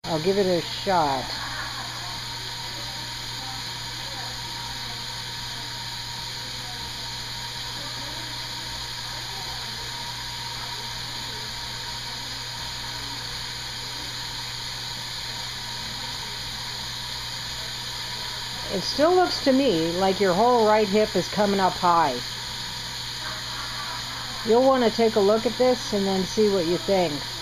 I'll give it a shot. It still looks to me like your whole right hip is coming up high. You'll want to take a look at this and then see what you think.